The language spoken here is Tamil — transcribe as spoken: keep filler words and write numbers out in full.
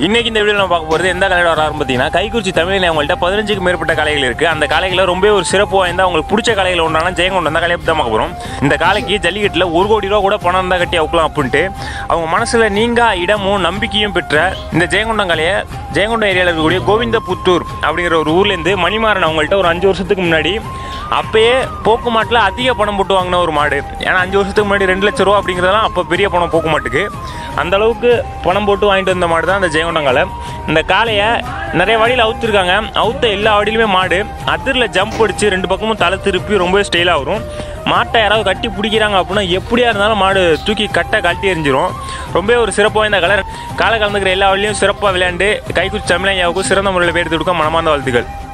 இன்னைக்கு இந்த வீடியோ நம்ம பார்க்க போகிறது எந்த கலையோட வராருன்னு பார்த்தீங்கன்னா, கைக்குறிச்சி தமிழில் அவங்கள்ட்ட பதினஞ்சுக்கு மேற்பட்ட கலைகள் இருக்குது. அந்த கலைகளை ரொம்ப ஒரு சிறப்பு வாய்ந்த அவங்களுக்கு பிடிச்ச கலைகள் ஒன்றான ஜெயங்கொண்டம் அந்த கலையை தான் பார்க்க போகிறோம். இந்த காலைக்கு ஜல்லிக்கட்டில் ஒரு கோடி ரூபா கூட பணம் இருந்தால் கட்டி அவுக்கலாம் அப்படின்ட்டு அவங்க மனசில் நீங்கா இடமும் நம்பிக்கையும் பெற்ற இந்த ஜெயங்கொண்டம் கலையை ஜெயங்கொண்டம் ஏரியாவில் இருக்கக்கூடிய கோவிந்தபுத்தூர் அப்படிங்கிற ஒரு ஊர்லேருந்து மணிமாறன் அவங்கள்ட்ட ஒரு அஞ்சு வருஷத்துக்கு முன்னாடி அப்பயே போக்கு மாட்டில் அதிக பணம் போட்டு வாங்கின ஒரு மாடு. ஏன்னா அஞ்சு வருஷத்துக்கு முன்னாடி ரெண்டு லட்ச ரூபா அப்படிங்கிறதெல்லாம் அப்போ பெரிய பணம் போக்கு மாட்டுக்கு. அந்த அளவுக்கு பணம் போட்டு வாங்கிட்டு வந்த மாடு தான் இந்த ஜெயங்கொண்டம் காலை. இந்த காளையை நிறைய வழியில் அவுத்துருக்காங்க. அவுத்த எல்லா வழியிலுமே மாடு அதிரில் ஜம்ப் அடித்து ரெண்டு பக்கமும் தலை திருப்பி ரொம்பவே ஸ்டைலாக வரும். மாட்டை யாராவது கட்டி பிடிக்கிறாங்க அப்படின்னா எப்படியா இருந்தாலும் மாடு தூக்கி கட்டை கழட்டி எரிஞ்சிடும். ரொம்பவே ஒரு சிறப்பு வாய்ந்த கலர். காலை கலந்துக்கிற எல்லா வழியும் சிறப்பாக விளையாண்டு கைக்குறிச்சி தமிழையாவுக்கும் சிறந்த முறையில் பேர் கொடுக்க மனமார்ந்த வாழ்த்துக்கள்.